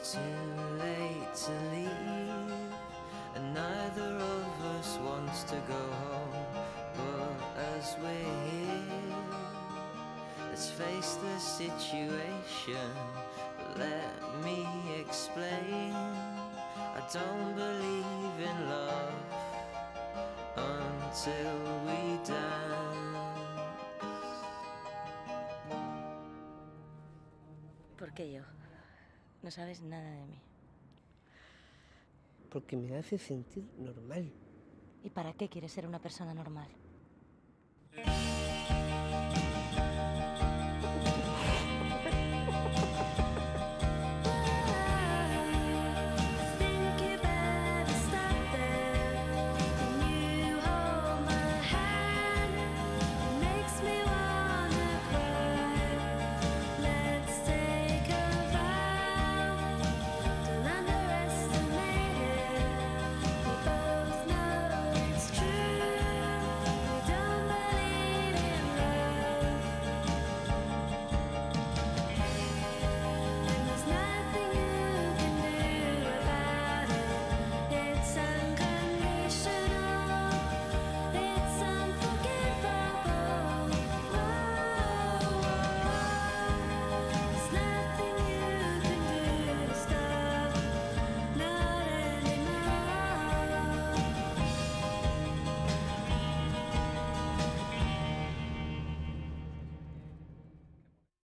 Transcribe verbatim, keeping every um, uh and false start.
too late to leave, and neither of us wants to go home. But as we're here, let's face the situation. But let me explain, I don't believe in love until we dance. ¿Por qué yo? No sabes nada de mí. Porque me hace sentir normal. ¿Y para qué quieres ser una persona normal?